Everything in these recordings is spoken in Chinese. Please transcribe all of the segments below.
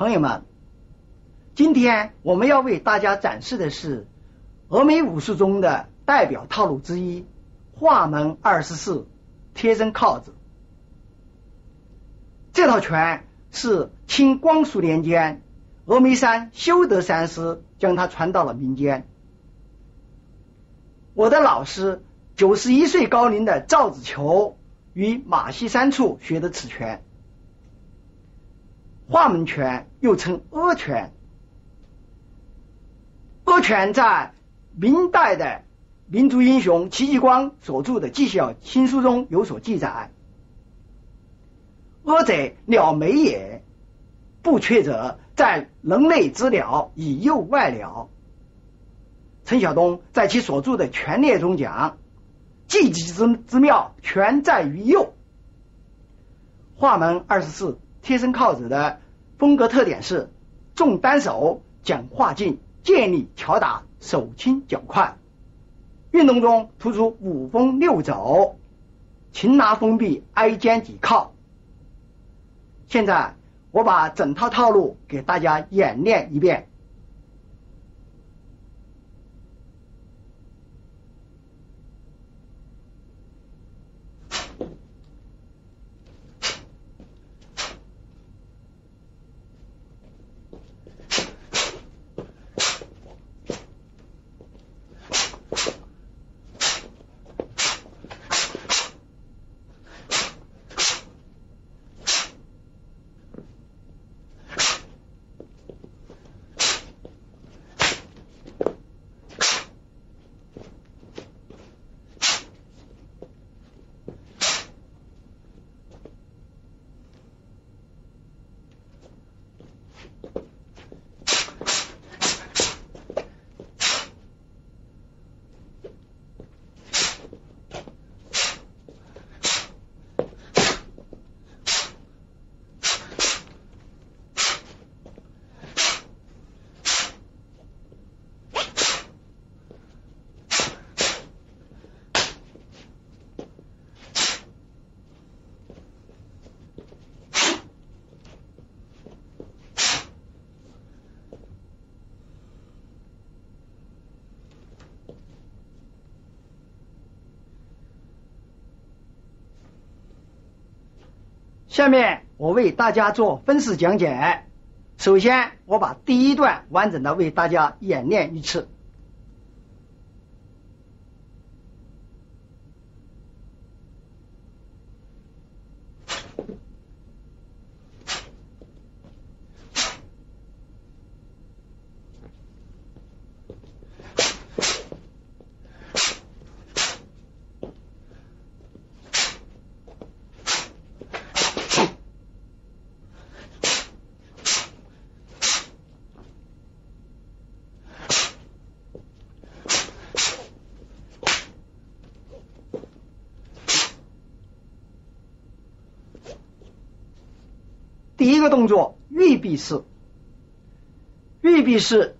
朋友们，今天我们要为大家展示的是峨眉武术中的代表套路之一——画门24贴身铐子。这套拳是清光绪年间峨眉山修德禅师将它传到了民间。我的老师91岁高龄的赵子球于马溪山处学的此拳。画门拳又称阿拳，阿拳在明代的民族英雄戚继光所著的纪晓新书中有所记载。阿者，鸟眉也，不缺者，在人内之鸟，以诱外鸟。陈晓东在其所著的拳列中讲，技击之妙，全在于诱。画门24贴身铐子的风格特点是重单手，讲画劲，健力巧打，手轻脚快。运动中突出五风六走，擒拿封闭，挨肩抵靠。现在我把整套套路给大家演练一遍。下面我为大家做分式讲解。首先，我把第一段完整的为大家演练一次。第一个动作，玉臂式。玉臂式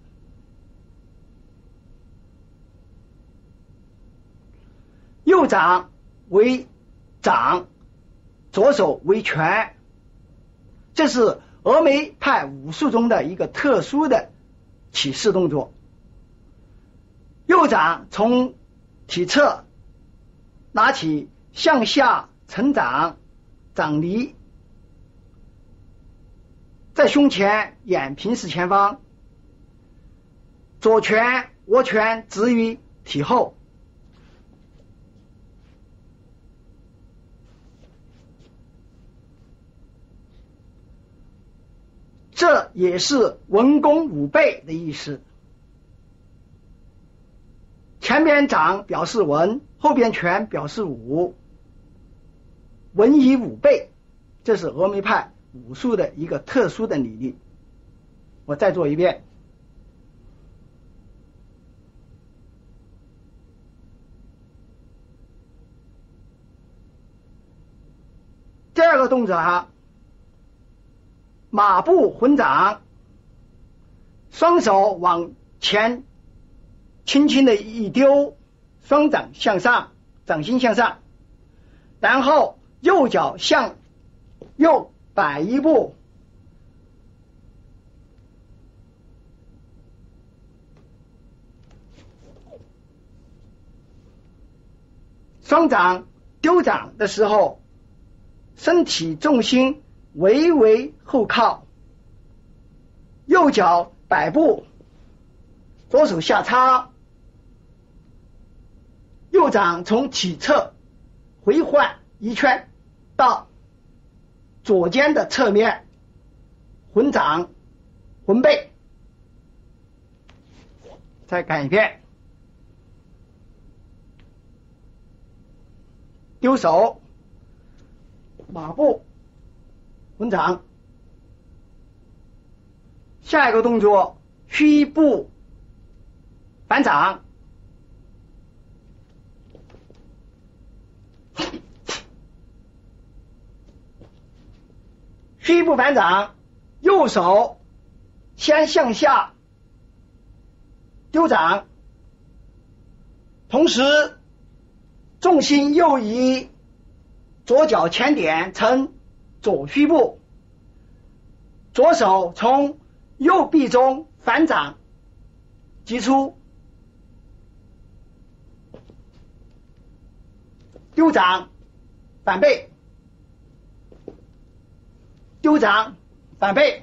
右掌为掌，左手为拳，这是峨眉派武术中的一个特殊的起势动作。右掌从体侧拿起，向下承掌，掌离，在胸前眼平视前方，左拳握拳置于体后，这也是文攻武备的意思。前边掌表示文，后边拳表示武，文以武备，这是峨眉派武术的一个特殊的理念。我再做一遍。第二个动作啊，马步混掌，双手往前轻轻的一丢，双掌向上，掌心向上，然后右脚向右摆一步， 双掌丢掌的时候，身体重心微微后靠，右脚摆步，左手下插，右掌从体侧回换一圈到左肩的侧面，混掌混背。再看一遍，丢手，马步，混掌。下一个动作，虚步反掌。虚步反掌，右手先向下丢掌，同时重心右移，左脚前点成左虚步，左手从右臂中反掌击出，丢掌反背，丢掌反背。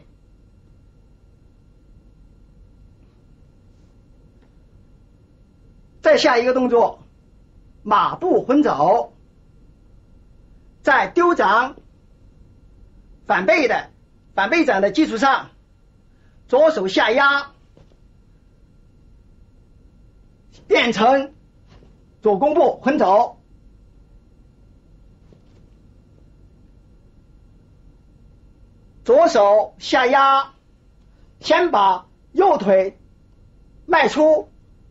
再下一个动作，马步混走，在丢掌反背掌的基础上，左手下压，变成左弓步混走。左手下压，先把右腿迈出，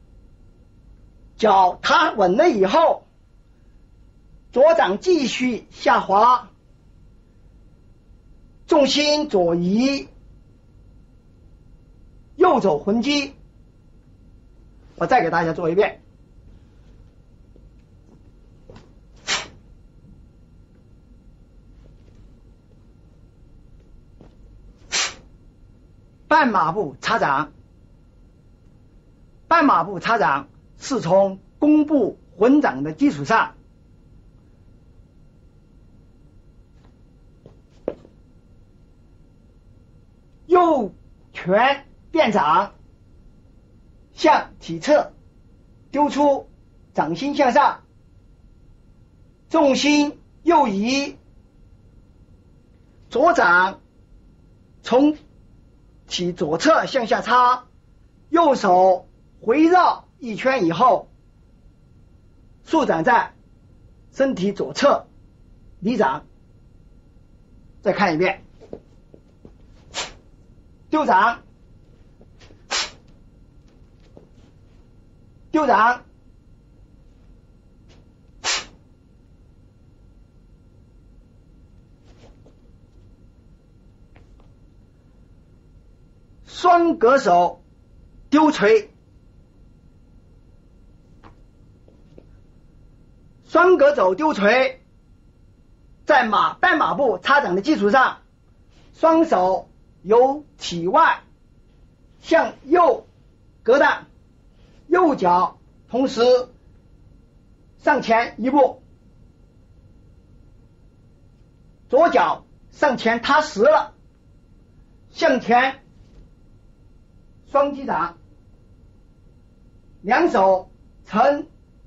脚踏稳了以后，左掌继续下滑，重心左移，右手混击。我再给大家做一遍。半马步插掌，半马步插掌是从弓步混掌的基础上，右拳变掌，向体侧丢出，掌心向上，重心右移，左掌从体左侧向下插，右手回绕一圈以后，竖掌在身体左侧离掌。再看一遍，丢掌，丢掌，双格手丢锤，双格肘丢锤，在半马步插掌的基础上，双手由体外向右格挡，右脚同时上前一步，左脚上前踏实了，向前双击掌，两手呈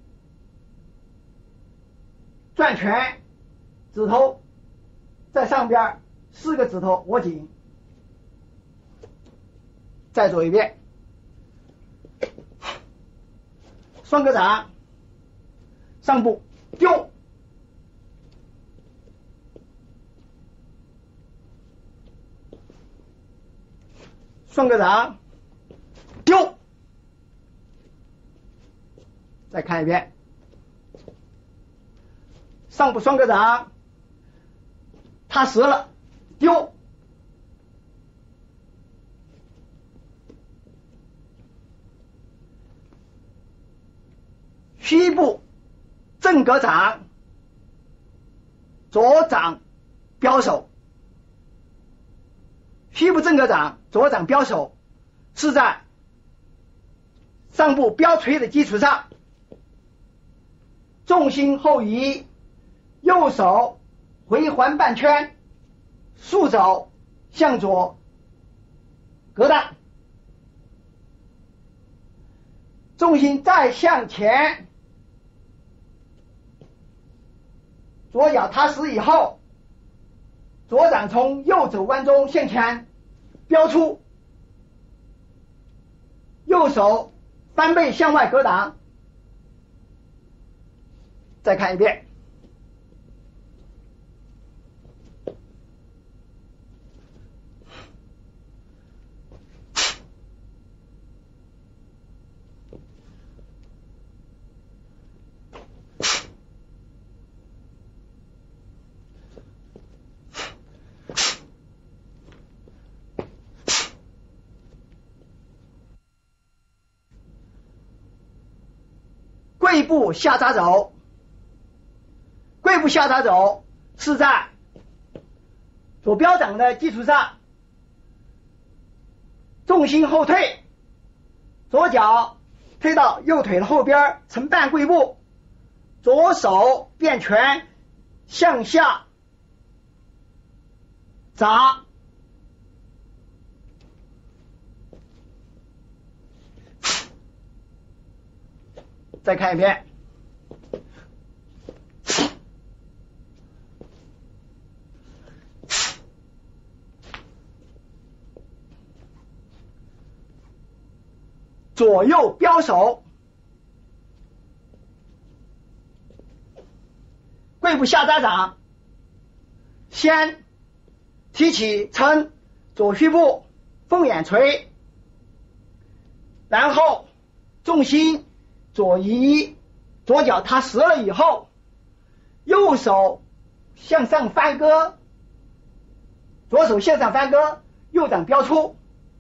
转拳，指头在上边，4个指头握紧。再做一遍，双格掌，上步丢，双格掌丢，再看一遍，上步双格掌踏实了，丢，虚步正格掌，左掌标手，虚步正格掌，左掌标手，是在上步标锤的基础上， 重心后移，右手回环半圈，竖肘向左格挡，重心再向前，左脚踏实以后，左掌从右肘弯中向前飙出，右手翻背向外格挡。再看一遍。跪步下扎肘，跪步下扎肘是在左标掌的基础上，重心后退，左脚推到右腿的后边，呈半跪步，左手变拳向下砸。再看一遍。左右标手，跪步下扎掌，先提起撑左虚部，凤眼垂，然后重心左移，左脚踏实了以后，右手向上翻割，左手向上翻割，右掌标出。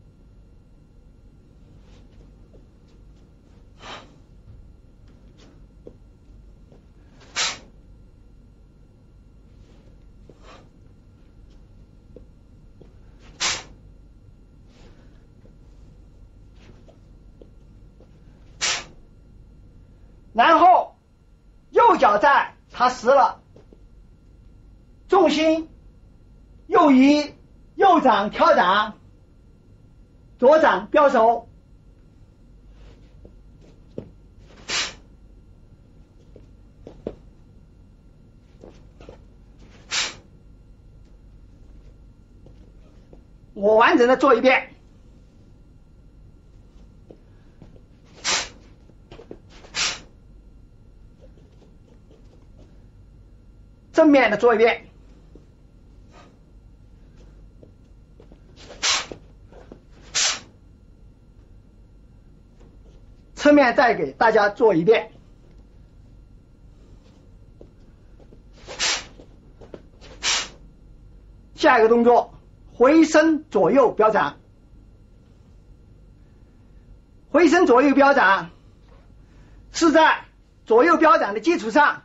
然后右脚再踏实了，重心右移，右掌挑掌，左掌标手。我完整的做一遍。正面的做一遍。侧面再给大家做一遍。下一个动作，回身左右标掌。回身左右标掌是在左右标掌的基础上，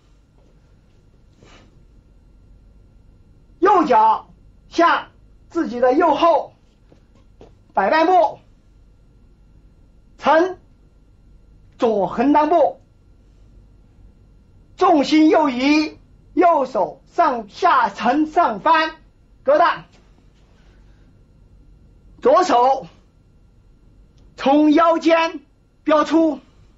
右脚向自己的右后摆半步，呈左横裆步，重心右移，右手上下呈上翻格挡，左手从腰间标出，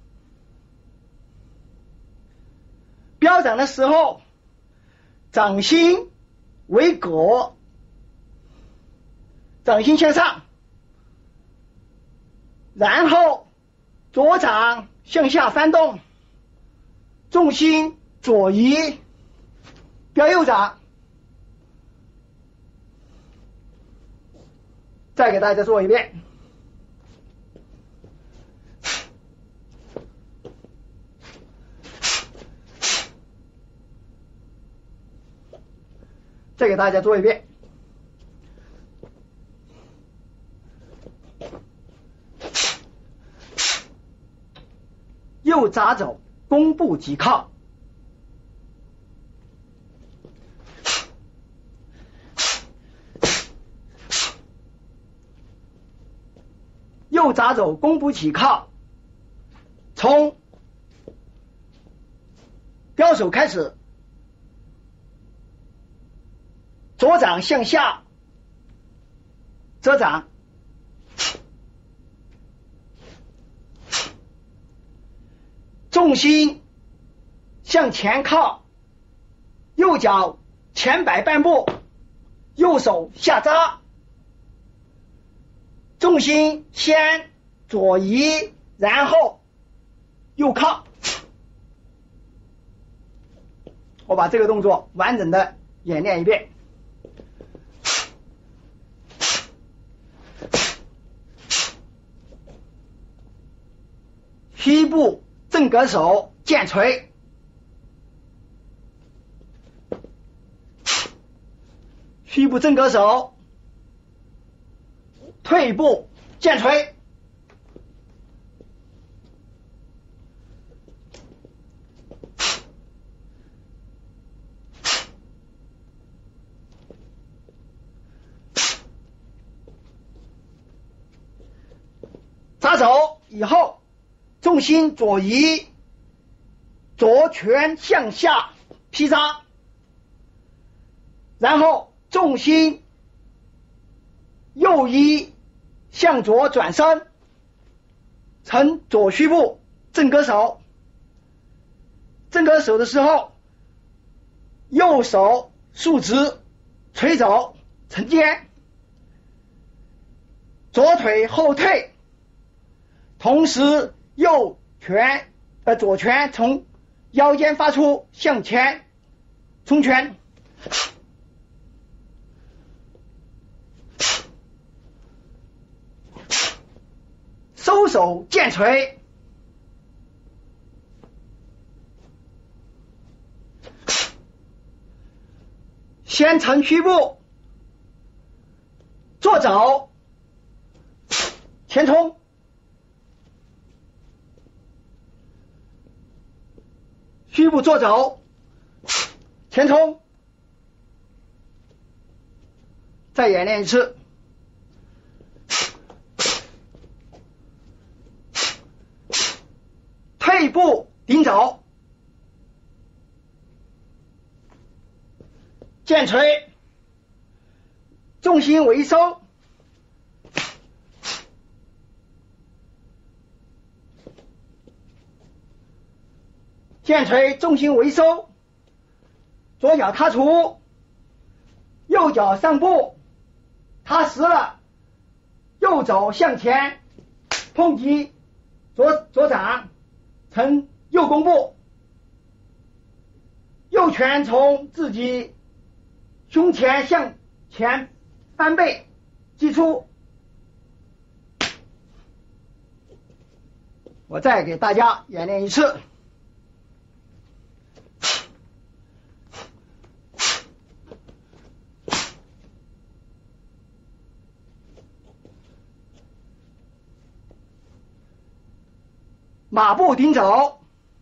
标掌的时候掌心为戈，掌心向上，然后左掌向下翻动，重心左移，标右掌。再给大家做一遍。再给大家做一遍。右扎肘，弓步急靠。右扎肘，弓步起靠，从右手开始，左掌向下遮掌，重心向前靠，右脚前摆半步，右手下扎，重心先左移，然后右靠。我把这个动作完整的演练一遍。虚步正格手剑锤，虚步正格手，退步剑锤，扎手以后，重心左移，左拳向下劈扎，然后重心右移向左转身，成左虚步正格手。正格手的时候，右手竖直垂肘承肩，左腿后退，同时左拳从腰间发出向前冲拳，收手剑锤，先成虚步，坐肘前冲，虚步坐肘前冲，再演练一次。退步顶肘，剑锤，重心为收，剑锤重心为收，左脚踏出，右脚上步，踏实了，右肘向前碰击左掌成右弓步，右拳从自己胸前向前翻倍击出。我再给大家演练一次。马步顶肘，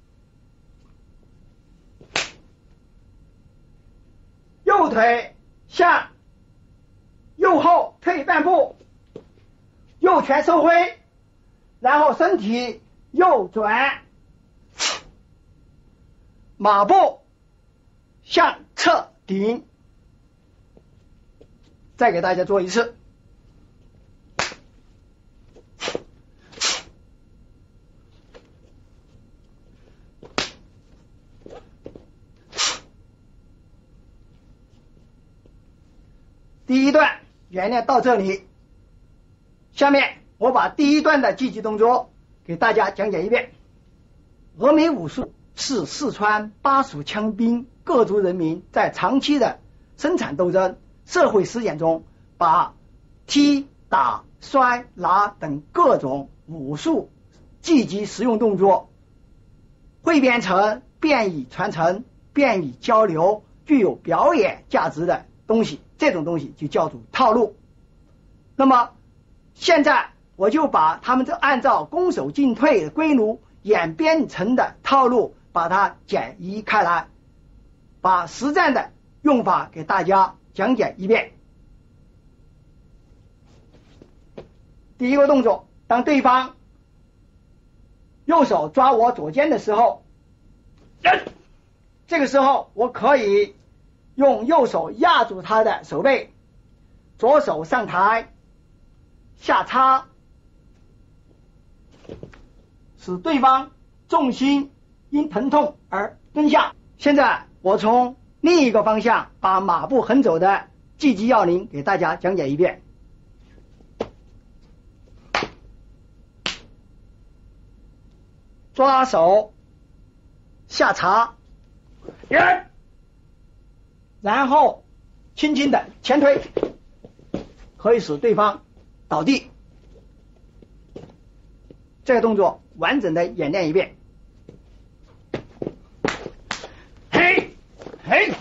右腿向右后退半步，右拳收挥，然后身体右转，马步向侧顶。再给大家做一次。第一段演练到这里，下面我把第一段的积极动作给大家讲解一遍。峨眉武术是四川巴蜀羌兵各族人民在长期的生产斗争、社会实践中，把踢、打、摔、拿等各种武术积极实用动作汇编成便于传承、便于交流、具有表演价值的东西，这种东西就叫做套路。那么现在我就把他们按照攻守进退的规律演变成的套路把它简移开来，把实战的用法给大家讲解一遍。第一个动作，当对方右手抓我左肩的时候， 这个时候我可以用右手压住他的手背，左手上抬下插，使对方重心因疼痛而蹲下。现在我从另一个方向把马步横走的技击要领给大家讲解一遍。抓手下插，然后轻轻的前推，可以使对方倒地。这个动作完整的演练一遍。嘿，嘿。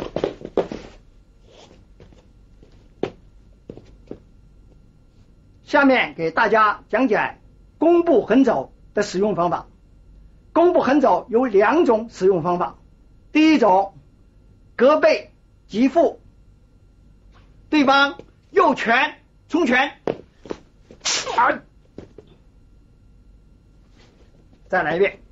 下面给大家讲解弓步横走的使用方法。弓步横走有2种使用方法。第一种，隔背击腹，对方右拳冲拳，再来一遍。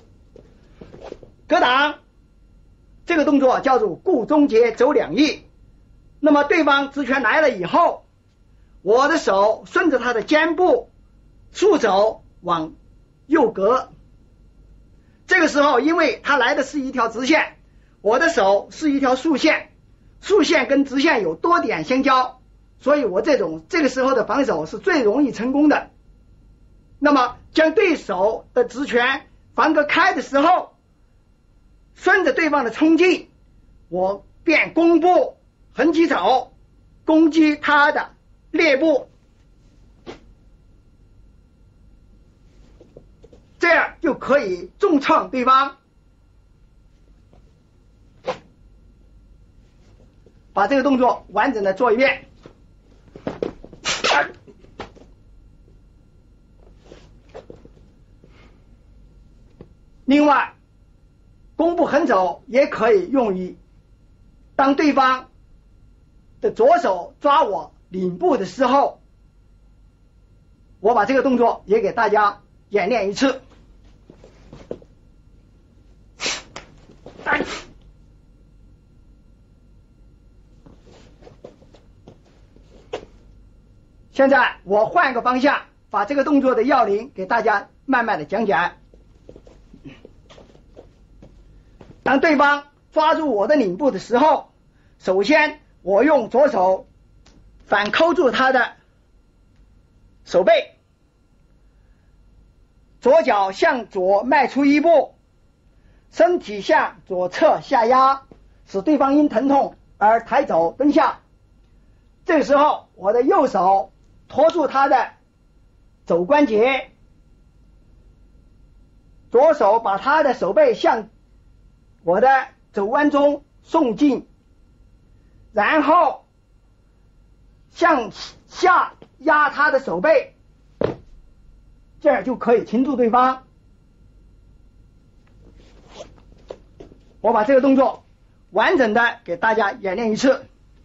格挡，这个动作叫做顾中节走2翼。那么对方直拳来了以后，我的手顺着他的肩部竖走往右格。这个时候因为他来的是一条直线，我的手是一条竖线，竖线跟直线有多点相交，所以我这个时候的防守是最容易成功的。那么将对手的直拳防隔开的时候，顺着对方的冲劲，我便弓步横击走，攻击他的肋部，这样就可以重创对方。把这个动作完整的做一遍。另外，弓步横走也可以用于当对方的左手抓我领部的时候，我把这个动作也给大家演练一次。现在我换个方向，把这个动作的要领给大家慢慢的讲解。当对方抓住我的领部的时候，首先我用左手反扣住他的手背，左脚向左迈出一步，身体向左侧下压，使对方因疼痛而抬走蹲下。这个时候我的右手托住他的肘关节，左手把他的手背向我的肘弯中送进，然后向下压他的手背，这样就可以擒住对方。我把这个动作完整的给大家演练一次。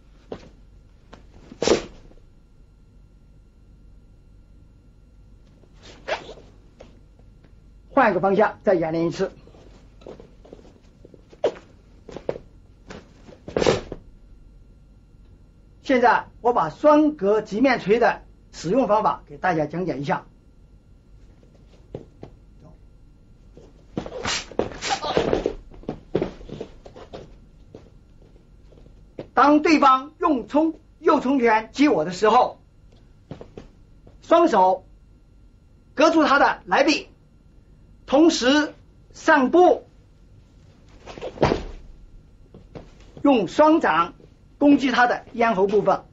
换一个方向再演练一次。现在我把双格击面锤的使用方法给大家讲解一下。当对方用右冲拳击我的时候，双手隔住他的来臂，同时上步，用双掌攻击他的咽喉部分。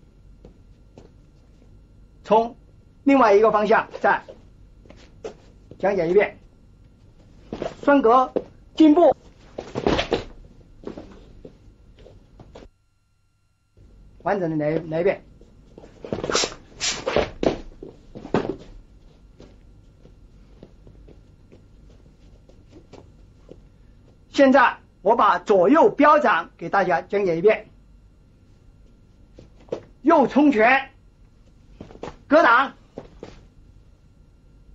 从另外一个方向再讲解一遍。双格进步，完整的来一遍。现在我把左右标掌给大家讲解一遍。右冲拳格挡，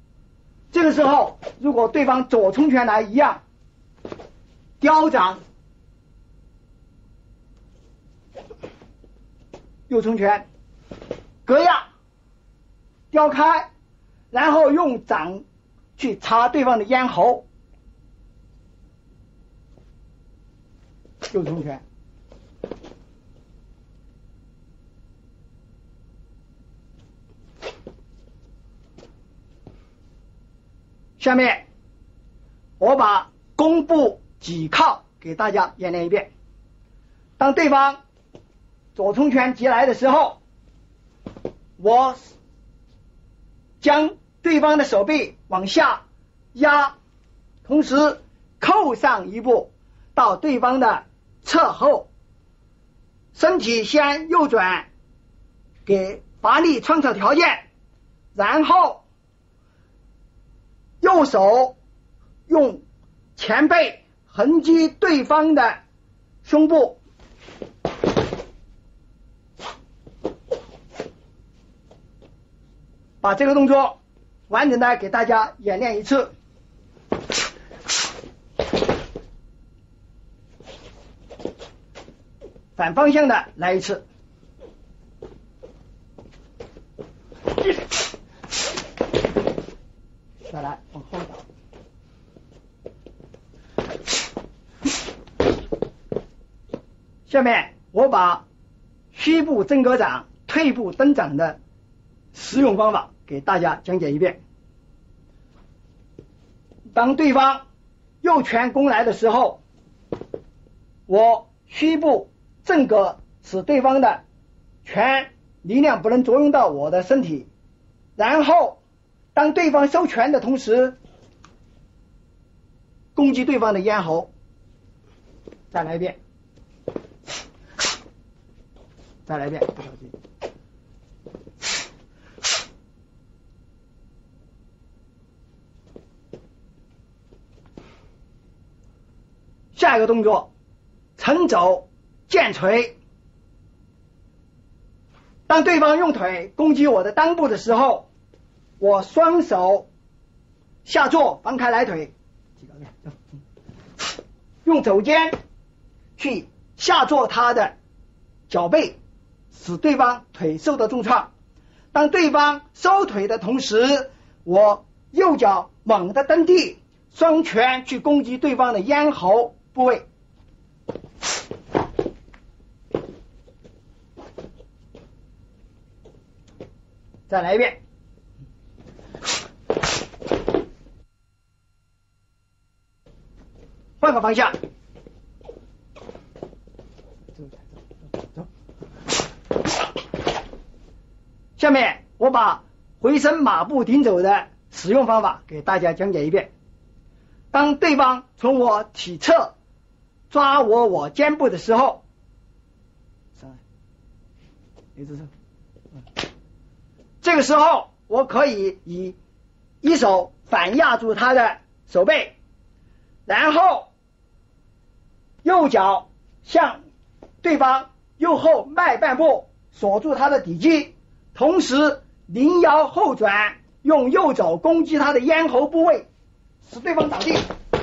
这个时候如果对方左冲拳来一样，雕掌右冲拳格压叼开，然后用掌去插对方的咽喉，右冲拳。下面我把弓步挤靠给大家演练一遍。当对方左冲拳击来的时候，我将对方的手臂往下压，同时扣上一步到对方的侧后，身体先右转给发力创造条件，然后右手用前背横击对方的胸部，把这个动作完整的给大家演练一次。反方向的来一次。再来往后倒。下面我把虚步正格掌、退步蹬掌的实用方法给大家讲解一遍。当对方右拳攻来的时候，我虚步正格，使对方的拳力量不能作用到我的身体，然后当对方收拳的同时攻击对方的咽喉。再来一遍，再来一遍，不着急。下一个动作沉肘剑锤。当对方用腿攻击我的裆部的时候，我双手下坐放开来腿，用肘尖去下坐他的脚背，使对方腿受到重创。当对方收腿的同时，我右脚猛地蹬地，双拳去攻击对方的咽喉部位。再来一遍。换个方向。走。下面我把回身马步顶走的使用方法给大家讲解一遍。当对方从我体侧抓我肩部的时候，上来，一只手，这个时候我可以以一手反压住他的手背，然后右脚向对方右后迈半步，锁住他的底肌，同时灵腰后转，用右肘攻击他的咽喉部位，使对方倒地。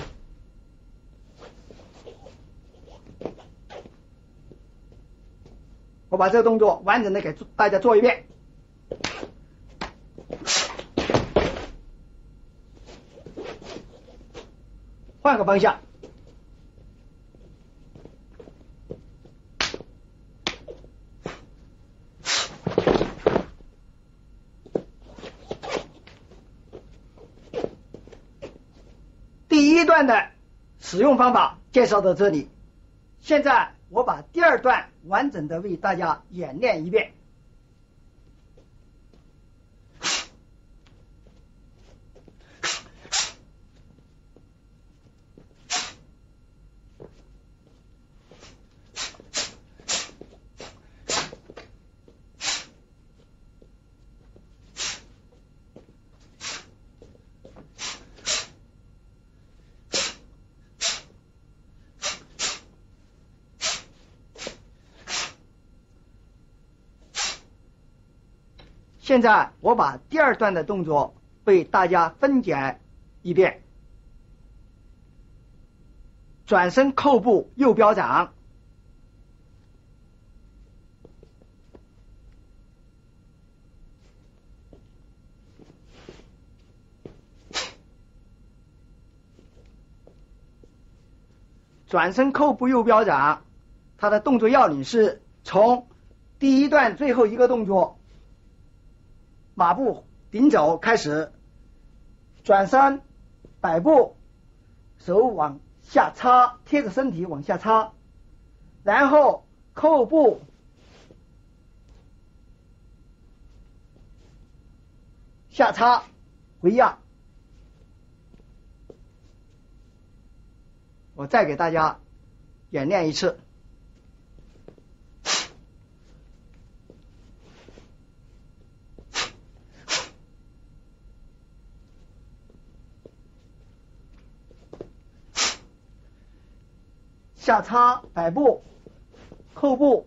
我把这个动作完整的给大家做一遍。换个方向。第一段的使用方法介绍到这里，现在我把第二段完整的为大家演练一遍。现在我把第二段的动作为大家分解一遍。转身扣步右标掌， 转身扣步右标掌，它的动作要领是从第一段最后一个动作马步顶走开始，转身摆步，手往下插，贴着身体往下插，然后扣步下插回压。我再给大家演练一次。下插摆步，扣步，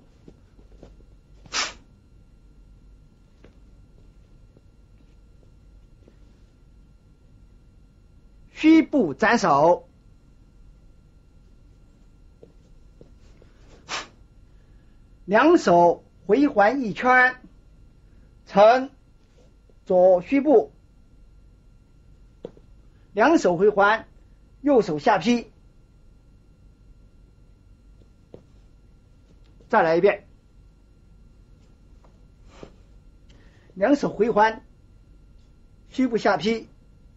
虚步斩首，两手回环一圈，呈左虚步，两手回环，右手下劈。再来一遍，两手回环，虚步下劈，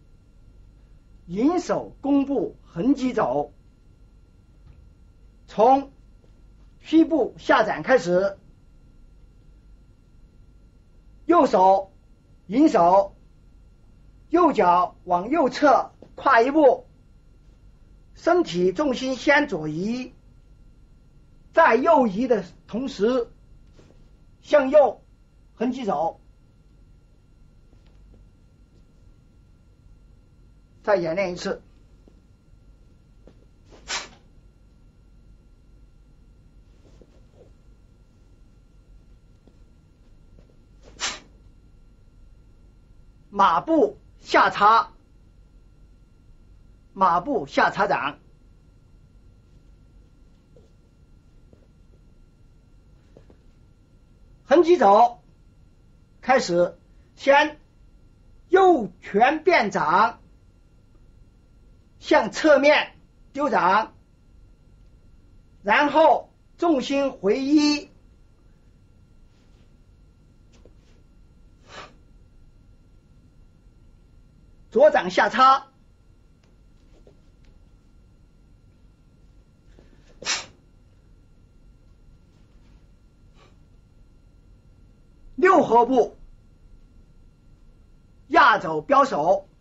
引手弓步横击走，从虚步下展开始，右手引手，右脚往右侧跨一步，身体重心先左移，在右移的同时向右横击走。再演练一次。马步下插，马步下插掌，横击走开始，先右拳变掌，向侧面丢掌，然后重心回一，左掌下插，六合步压走标手，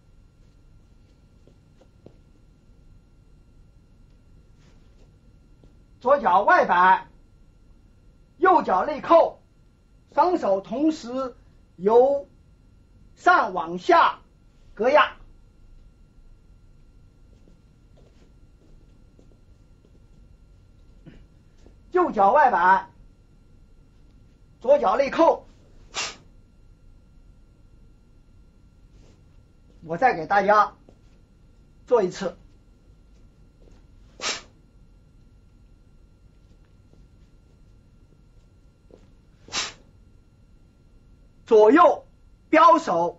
左脚外摆，右脚内扣，双手同时由上往下格压，右脚外摆，左脚内扣。我再给大家做一次。左右标手，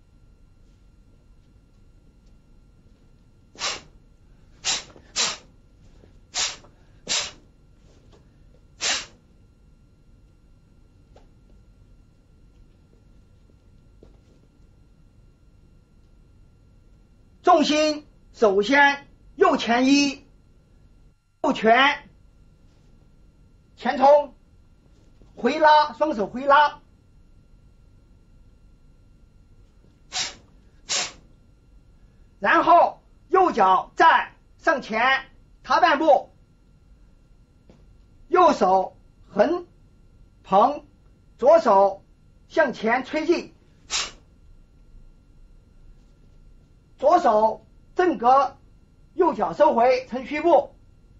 重心首先右前一，右拳前冲，回拉，双手回拉，然后右脚再上前踏半步，右手横捧，左手向前推进，左手正格，右脚收回成虚步，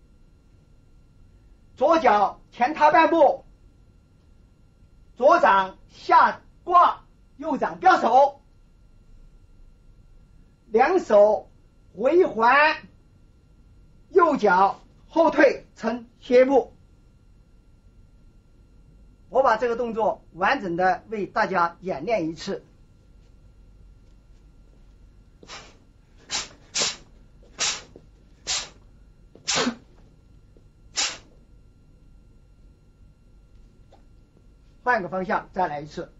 左脚前踏半步，左掌下挂，右掌标手，两手回环，右脚后退成斜步。我把这个动作完整的为大家演练一次。 换个方向再来一次。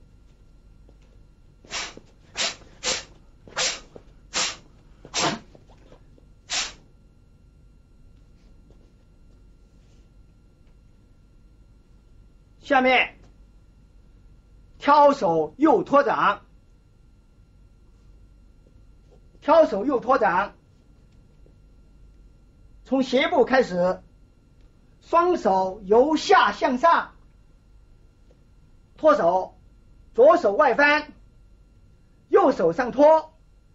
下面挑手右托掌，挑手右托掌，从斜部开始，双手由下向上托手，左手外翻，右手上托，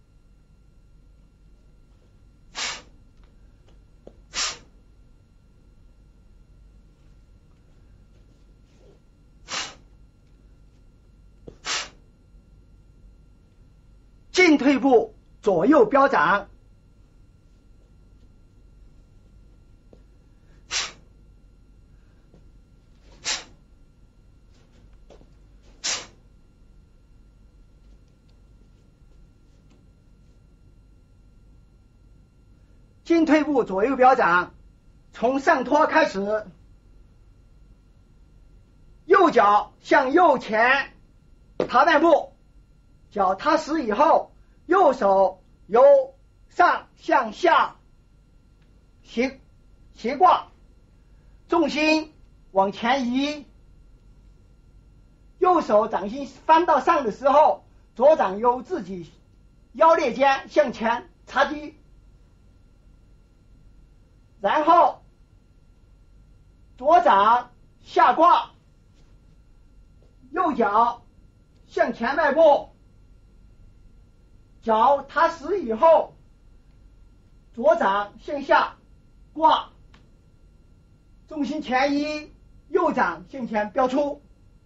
进退步左右标掌，进退步左右标掌，从上托开始，右脚向右前踏半步，脚踏实以后，右手由上向下斜挂，重心往前移，右手掌心翻到上的时候，左掌由自己腰裂间向前插击，然后左掌下挂，右脚向前迈步，脚踏实以后，左掌向下挂，重心前移，右掌向前标出。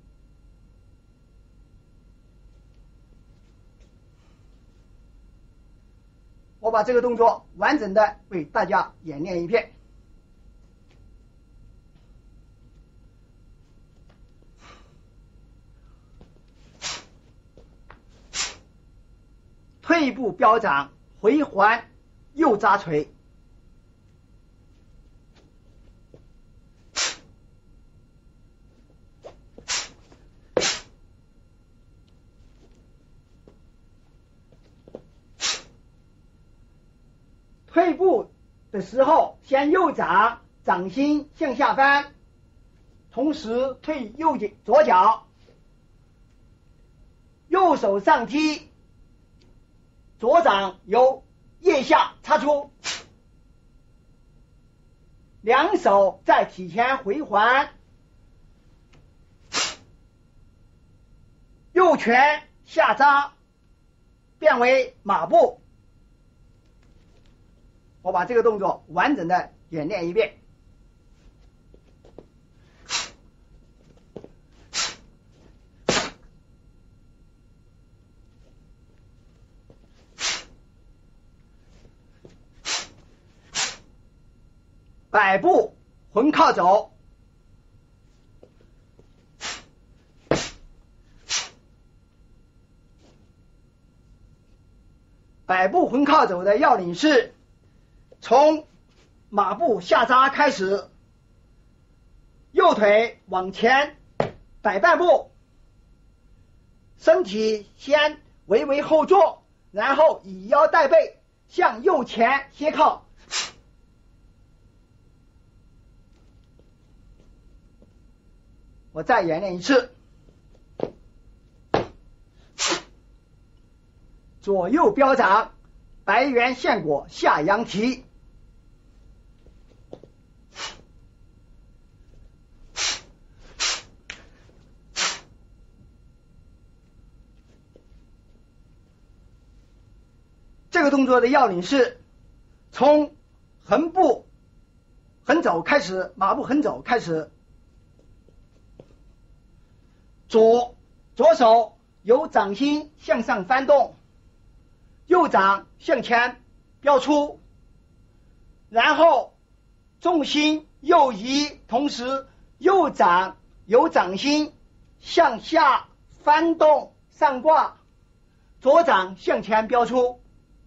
我把这个动作完整的为大家演练一遍。退步标掌，回环右扎锤，退步的时候，先右掌掌心向下翻，同时退左脚，右手上踢，左掌由腋下插出，两手在体前回环，右拳下扎，变为马步。我把这个动作完整的演练一遍。摆步魂靠走，摆步魂靠走的要领是从马步下扎开始，右腿往前摆半步，身体先微微后坐，然后以腰带背向右前斜靠。我再演练一次，左右标掌，白猿献果下羊蹄，这个动作的要领是从横走开始，马步横走开始，左手由掌心向上翻动，右掌向前标出，然后重心右移，同时右掌由掌心向下翻动上挂，左掌向前标出，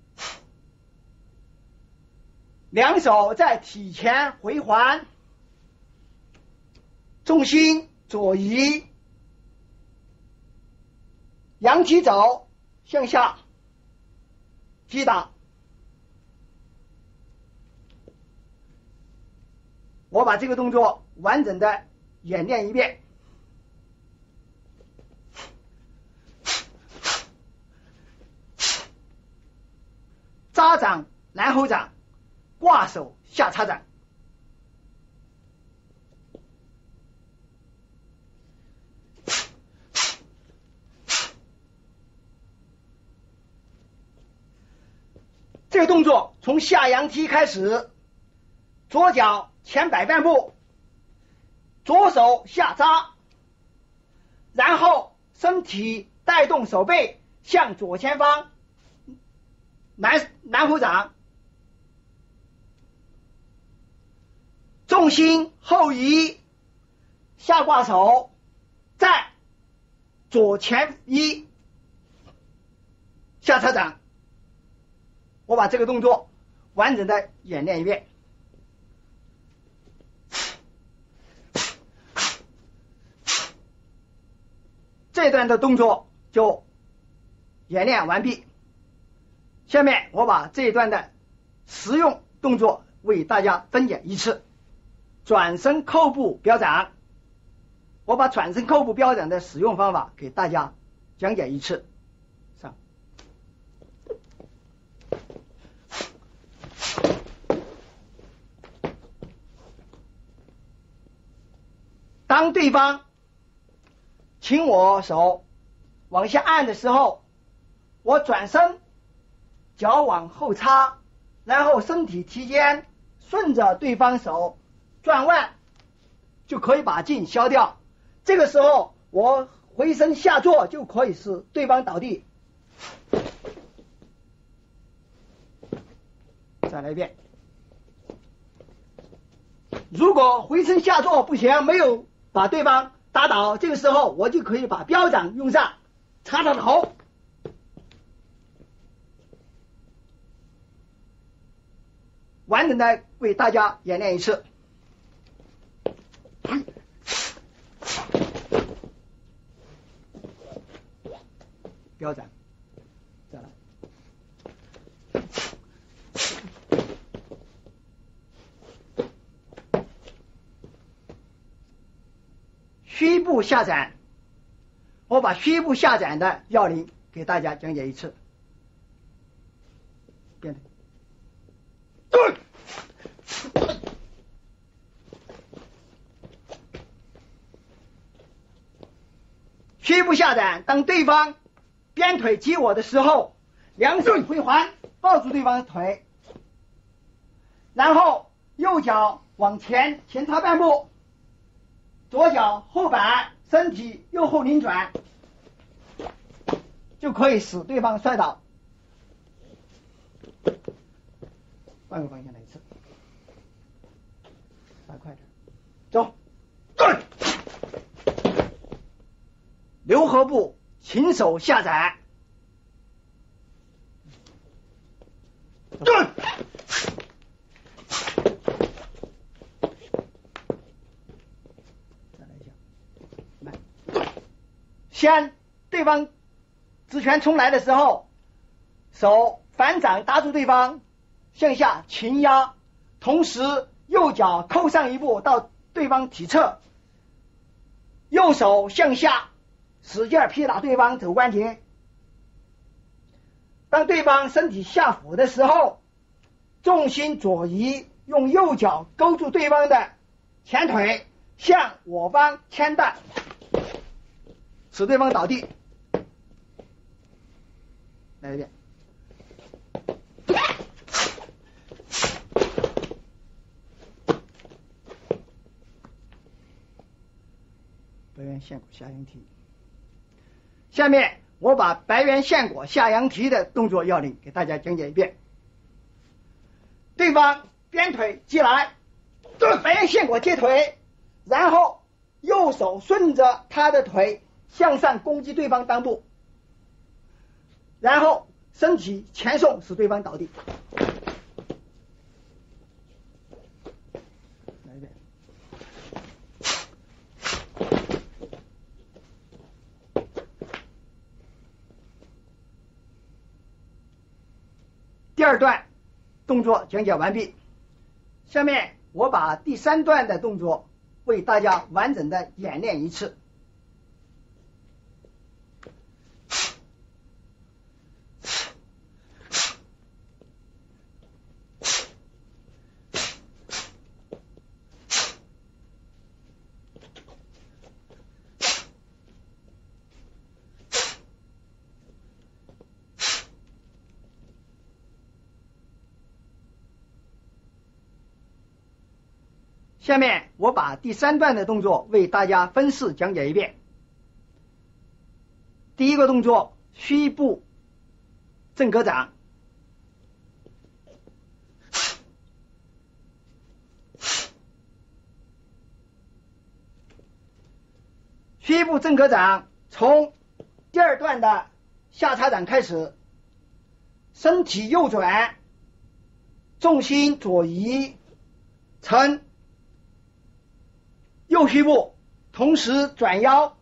两手在体前回环，重心左移， 仰起肘向下击打。我把这个动作完整的演练一遍。扎掌然后掌，挂手下插掌。这个动作从下仰踢开始，左脚前摆半步，左手下扎，然后身体带动手背向左前方南虎掌，重心后移，下挂手，再左前移，下插掌。我把这个动作完整的演练一遍。这段的动作就演练完毕。下面我把这一段的实用动作为大家分解一次。转身扣步标掌，我把转身扣步标掌的使用方法给大家讲解一次。上，当对方请我手往下按的时候，我转身，脚往后插，然后身体提肩，顺着对方手转弯，就可以把劲消掉。这个时候我回身下坐，就可以使对方倒地。再来一遍。如果回身下坐不行，没有把对方打倒，这个时候我就可以把标掌用上，插他的头。完整的为大家演练一次。标掌，再来。虚步下展，我把虚步下展的要领给大家讲解一次。变腿。虚步下展，当对方鞭腿击我的时候，两手回环抱住对方的腿，然后右脚往前插半步，左脚后摆，身体右后拧转，就可以使对方摔倒。换个方向来一次，来快点，走。流合步，擒手下展。再来一下，来，先对方直拳冲来的时候，手反掌搭住对方，向下擒压，同时右脚扣上一步到对方体侧，右手向下使劲劈打对方肘关节。当对方身体下俯的时候，重心左移，用右脚勾住对方的前腿，向我方牵带，使对方倒地。来一遍。白猿线果下仰踢。下面我把白猿线果下仰踢的动作要领给大家讲解一遍。对方鞭腿击来，白猿线果接腿，然后右手顺着他的腿向上攻击对方裆部，然后身体前送使对方倒地。来一遍。 2段动作讲解完毕，下面我把第3段的动作为大家完整的演练一次。下面我把第3段的动作为大家分式讲解一遍。第一个动作，虚步正格掌，虚步正格掌从第2段的下叉掌开始，身体右转，重心左移，成右虚步，同时转腰，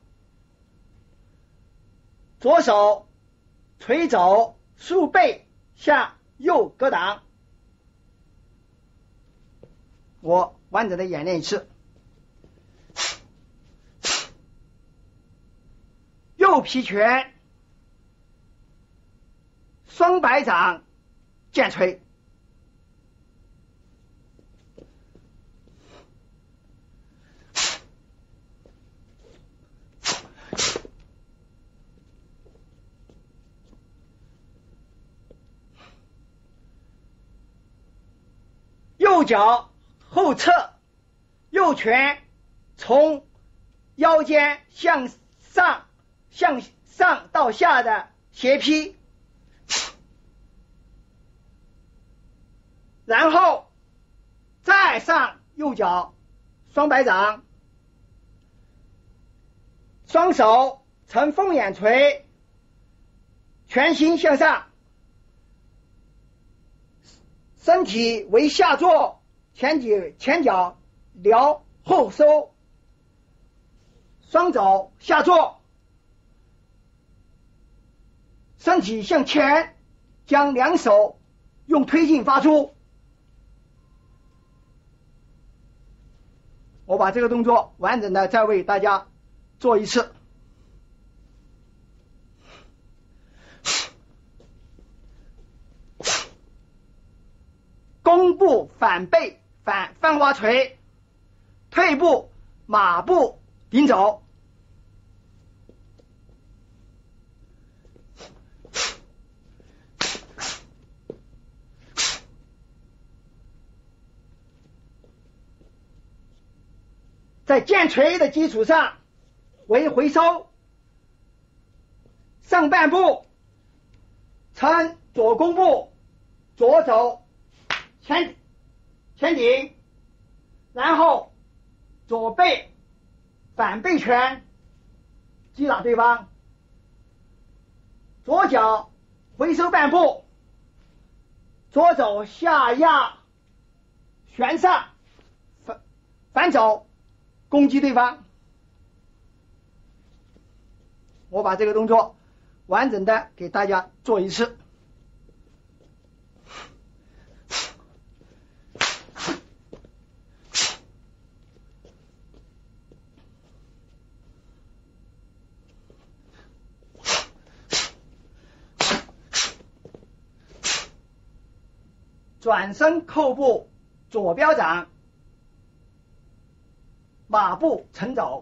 左手垂肘竖背向右格挡。我完整的演练一次。右劈拳，双摆掌剑捶，右脚后侧，右拳从腰间向上到下的斜劈，然后再上右脚双摆掌，双手呈凤眼捶，全心向上，身体为下坐，前脚撩后收，双肘下坐，身体向前，将2手用推进发出。我把这个动作完整的再为大家做一次。弓步反背反翻花锤，退步马步顶走，在剑锤的基础上为回收，上半步呈左弓步，左手前顶，然后左背反背拳击打对方，左脚回收半步，左手下压旋上反走攻击对方。我把这个动作完整的给大家做一次。转身扣步左标掌，马步沉走，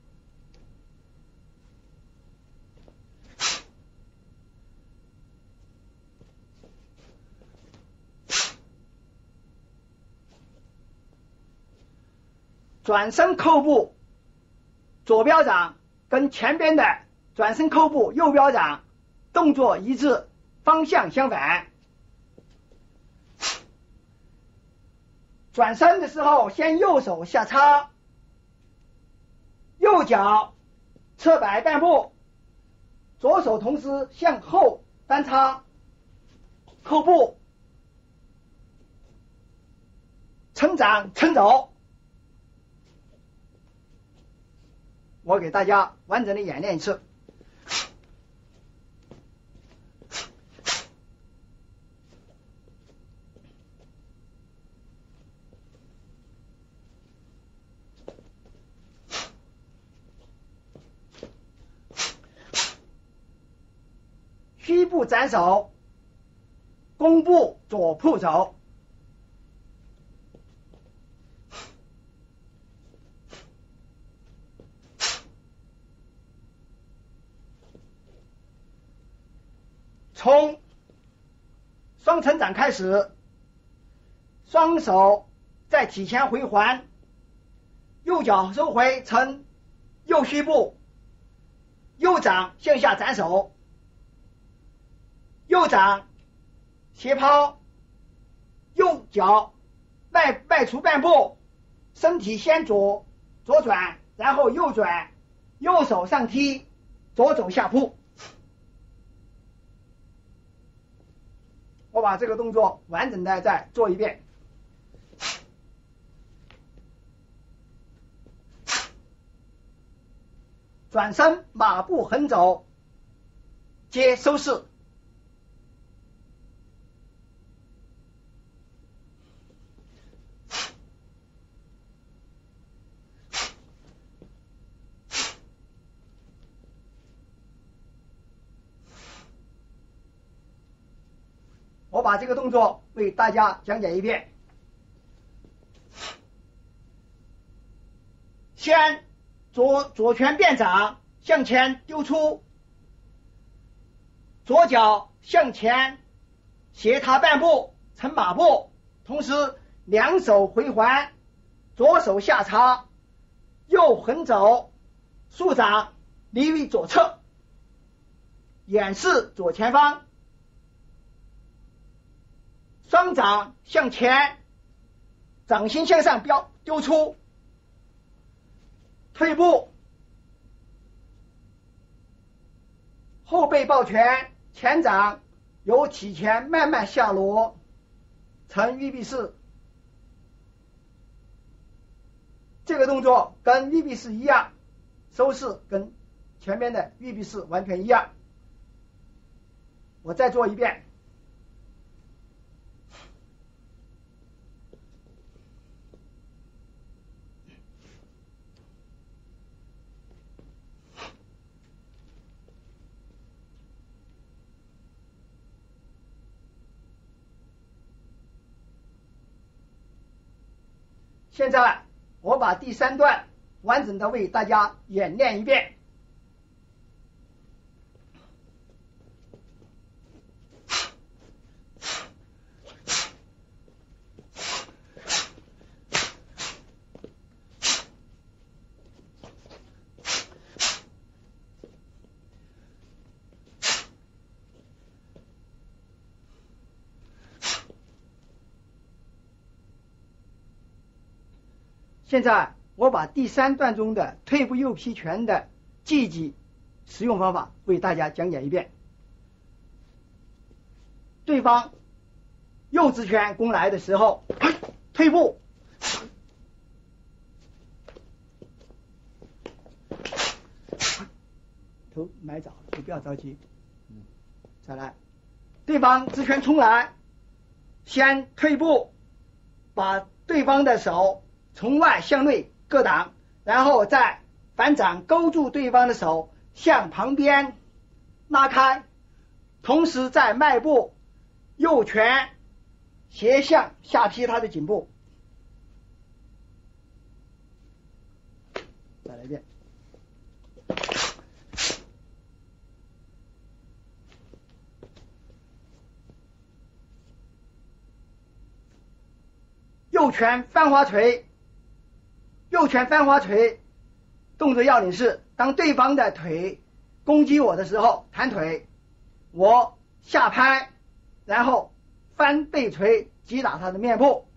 转身扣步左标掌跟前边的转身扣步右标掌动作一致，方向相反。转身的时候，先右手下插，右脚侧摆半步，左手同时向后单插，扣步，撑掌撑走。我给大家完整的演练一次。 步斩首，弓步左扑走。从双成掌开始，双手在体前回环，右脚收回成右虚步，右掌向下斩首，右掌斜抛，右脚迈出半步，身体先左转，然后右转，右手上踢，左走下扑。我把这个动作完整的再做一遍。转身马步横走，接收势。我把这个动作为大家讲解一遍。先左拳变掌向前丢出，左脚向前斜踏半步成马步，同时两手回环，左手下插，右横走，竖掌离于左侧，演示左前方。双掌向前，掌心向上丢出，退步，后背抱拳，前掌由体前慢慢下落，成玉臂式。这个动作跟玉臂式一样，收势跟前面的玉臂式完全一样。我再做一遍。现在我把第3段完整的为大家演练一遍。现在我把第3段中的退步右劈拳的技击使用方法为大家讲解一遍。对方右直拳攻来的时候，退步，头埋早了，你不要着急。再来，对方直拳冲来，先退步，把对方的手从外向内各挡，然后再反掌勾住对方的手向旁边拉开，同时再迈步，右拳斜向下劈他的颈部。再来一遍。右拳翻花锤，右拳翻花锤动作要领是：当对方的腿攻击我的时候，弹腿，我下拍，然后翻背锤击打他的面部。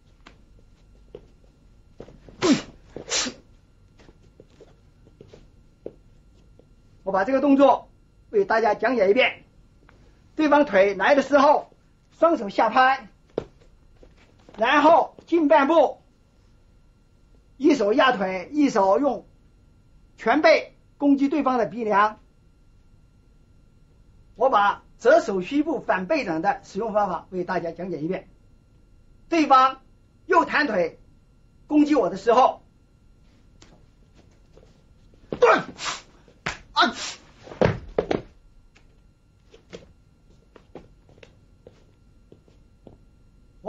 我把这个动作为大家讲解一遍。对方腿来的时候，双手下拍，然后进半步，一手压腿，一手用拳背攻击对方的鼻梁。我把折手虚步反背掌的使用方法为大家讲解一遍。对方右弹腿攻击我的时候，对，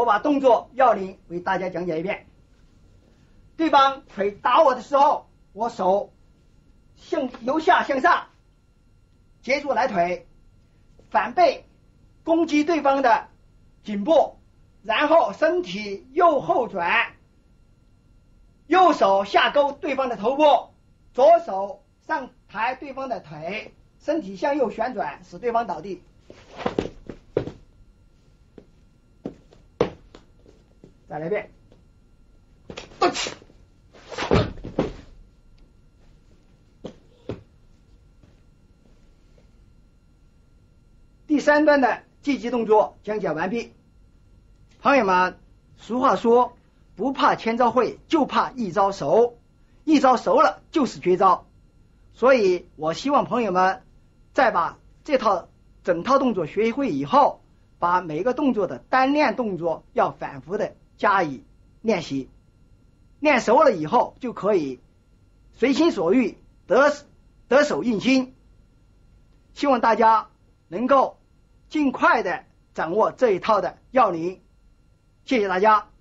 我把动作要领为大家讲解一遍。对方腿打我的时候，我手由下向上接住来腿，反背攻击对方的颈部，然后身体右后转，右手下勾对方的头部，左手上抬对方的腿，身体向右旋转，使对方倒地。再来一遍。第3段的积极动作讲解完毕。朋友们，俗话说，不怕千招会，就怕一招熟。一招熟了就是绝招。所以我希望朋友们在把整套动作学会以后，把每个动作的单练动作要反复的加以练习，练熟了以后就可以随心所欲，得手应心。希望大家能够尽快的掌握这一套的要领。谢谢大家。